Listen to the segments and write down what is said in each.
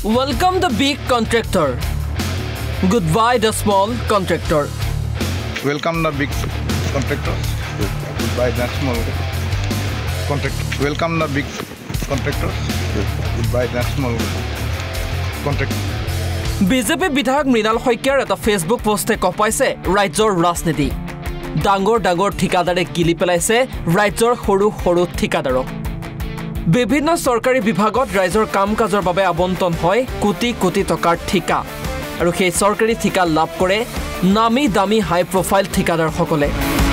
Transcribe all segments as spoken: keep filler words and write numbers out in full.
Welcome the big contractor. Goodbye the small contractor. Welcome the big contractors. Goodbye the small contractor. Welcome the big contractors. Goodbye the small contractor. BJP বিধায়ক মৃণাল শইকীয়াৰ এটা Facebook পোষ্টে কপাইছে ৰাজ্যৰ ৰাজনীতি। ডাঙৰ ডাঙৰ ঠিকাদাৰে গিলি পেলাইছে ৰাজ্যৰ সৰু সৰু ঠিকাদাৰক। বিভিন্ন চৰকাৰী বিভাগত ৰাজ্যৰ কাম কাজৰ বাবে আবণ্টন হয় কোটি কোটি টকাৰ ঠিকা আৰু সেই চৰকাৰী ঠিকা লাভ কৰে নামি দামী হাই প্ৰফাইল ঠিকাদাৰসকলে।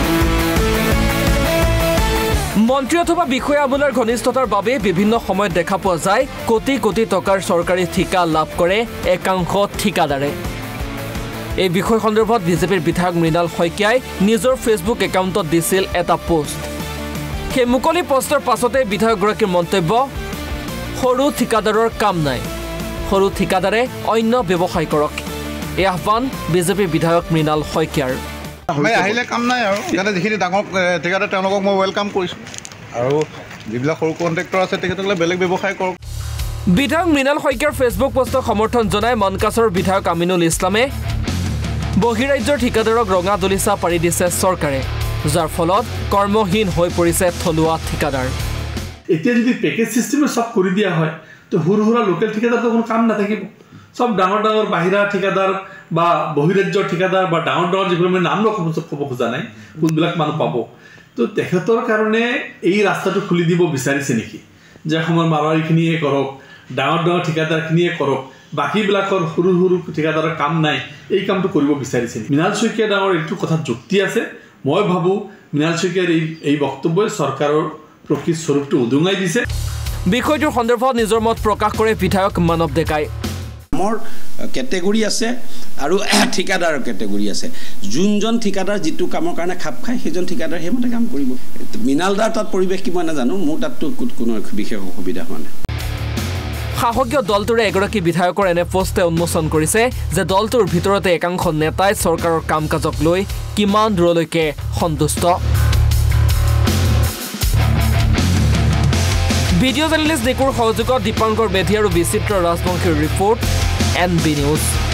মন্ত্ৰী অথবা বিষয়াবোৰৰ ঘনিষ্ঠতাৰ বাবে বিভিন্ন সময়ত দেখা পোৱা যায় কোটি কোটি টকাৰ চৰকাৰী ঠিকা লাভ কৰে একাংশ ঠিকাদাৰে। এই বিষয় সন্দৰ্ভত বিজেপিৰ বিধায়ক মৃণাল শইকীয়াই নিজৰ ফেসবুক একাউণ্টত দিছিল এটা পোষ্ট। সেই মুকলি পোষ্টৰ পাছতে বিধায়কগৰাকীৰ মন্তব্য, সৰু ঠিকাদাৰৰ কাম নাই, সৰু ঠিকাদাৰে অন্য ব্যৱসায় কৰক। এই আহ্বান বিজেপিৰ বিধায়ক মৃণাল শইকীয়াৰ। আহিলে কাম নাই আৰু ইয়াতে যিখিনি ডাঙৰ ঠিকাদাৰ তেওঁলোকক মই ৱেলকাম কৰিছোঁ আৰু যিবিলাক সৰু কণ্ট্ৰেক্টৰ আছে তেখেতসকলে বেলেগ ব্যৱসায় কৰক। বিধায়ক মৃণাল শইকীয়াৰ ফেসবুক পোষ্টক সমৰ্থন জনাই মনকাছৰ বিধায়ক আমিনুল ইছলামে বহিৰাজ্যৰ ঠিকাদাৰক ৰঙা দলিচা পাৰি দিছে চৰকাৰে, যাৰ ফলত কৰ্মহীন হৈ পৰিছে থলুৱা ঠিকাদাৰ। এতিয়া যদি পেকেজ চিষ্টেমে সব কৰি দিয়া হয় তো সৰু সৰু লোকেল ঠিকাদাৰ তো কোনো কাম নাথাকিব। সব ডাঙৰ ডাঙৰ বাহিৰা ঠিকাদাৰ বা বহিৰাজ্যৰ ঠিকাদাৰ বা ডাঙৰ ডাঙৰ যিবোৰ মানে নাম ক'ব খোজা নাই কোনবিলাক মানুহ পাব। তো তেখেতৰ কাৰণে এই ৰাস্তাটো খুলি দিব বিচাৰিছে নেকি যে সময় মাৰোৱাৰীখিনিয়ে কৰক, ডাঙৰ ডাঙৰ ঠিকাদাৰখিনিয়ে কৰক, বাকীবিলাকৰ সৰু সৰু ঠিকাদাৰৰ কাম নাই, এই কামটো কৰিব বিচাৰিছে। মৃণাল শইকীয়া ডাঙৰ এইটো কথাত যুক্তি আছে। মই ভাবোঁ মৃণাল শইকীয়াৰ এই এই বক্তব্যই চৰকাৰৰ প্ৰকৃত স্বৰূপটো উদঙাই দিছে। বিষয়টোৰ সন্দৰ্ভত নিজৰ মত প্ৰকাশ কৰে বিধায়ক মানৱ ডেকাই। মোৰ কেটেগৰী আছে আৰু ঠিকাদাৰৰ কেটেগৰী আছে। যোনজন ঠিকাদাৰ যিটো কামৰ কাৰণে খাপ খায় সেইজন ঠিকাদাৰ সেইমতে কাম কৰিব। মৃণালদাৰ তাত পৰিৱেশ কি মই নাজানো, মোৰ তাততো কোনো বিশেষ অসুবিধা হোৱা নাই। শাসকীয় দলটোৰে এগৰাকী বিধায়কৰ এনে পোষ্টে উন্মোচন কৰিছে যে দলটোৰ ভিতৰতে একাংশ নেতাই চৰকাৰৰ কাম কাজক লৈ কিমান দূৰলৈকে সন্তুষ্ট। ভিডিঅ' জাৰ্নেলিষ্ট নিকুৰ সহযোগত দীপাংকৰ মেধি আৰু বিচিত্ৰ ৰাজবংশীৰ ৰিপৰ্ট এন বি নিউজ।